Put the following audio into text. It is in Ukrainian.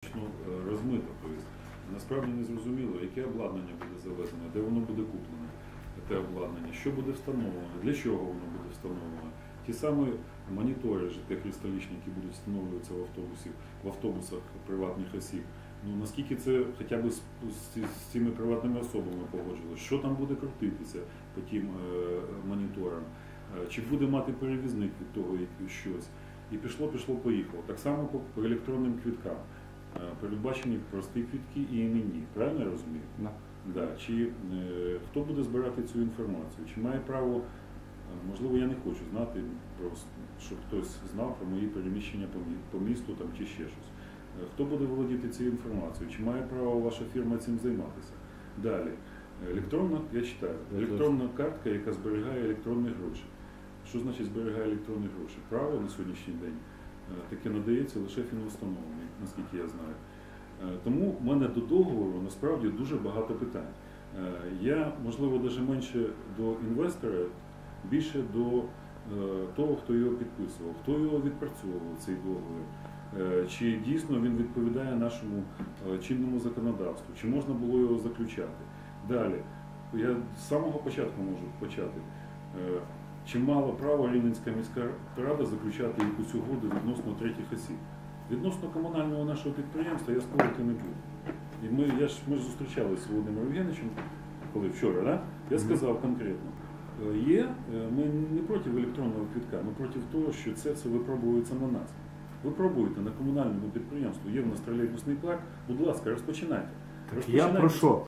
достатньо розмито. Тобто, насправді не зрозуміло, яке обладнання буде завезено, де воно буде куплено, те обладнання, що буде встановлено, для чого воно буде встановлено. Ті самі монітори, ЖТ-кристалічні, які будуть встановлюватися в автобусах приватних осіб. Ну, наскільки це хоча б з цими приватними особами погоджилося, що там буде крутитися по тим моніторам, чи буде мати перевізник від того щось. І поїхало. Так само по електронним квиткам. Передбачені прості квитки і іменні. Правильно я розумію? Да. Чи хто буде збирати цю інформацію? Чи має право, можливо, я не хочу знати, щоб хтось знав про мої переміщення по місту там, чи ще щось. Хто буде володіти цією інформацією? Чи має право ваша фірма цим займатися? Далі. Я читаю, електронна картка, яка зберігає електронні гроші. Що значить зберігає електронні гроші? Право на сьогоднішній день таке надається лише фінустановам, наскільки я знаю. Тому в мене до договору насправді дуже багато питань. Я, можливо, навіть менше до інвестора, більше до того, хто його підписував, хто його відпрацьовував, цей договір. Чи дійсно він відповідає нашому чинному законодавству, чи можна було його заключати. Далі, я з самого початку можу почати. Чи мала право Рівненська міська рада заключати якусь угоду відносно третіх осіб? Відносно комунального нашого підприємства я спорити не буду. І ми ж зустрічалися з Володимиром Євгеновичем, коли вчора, да? Я сказав конкретно, ми не проти електронного квитка, ми проти того, що це все випробується на нас. Ви пробуєте на комунальному підприємстві, є в нас тролейбусний парк, будь ласка, розпочинайте. Я про що?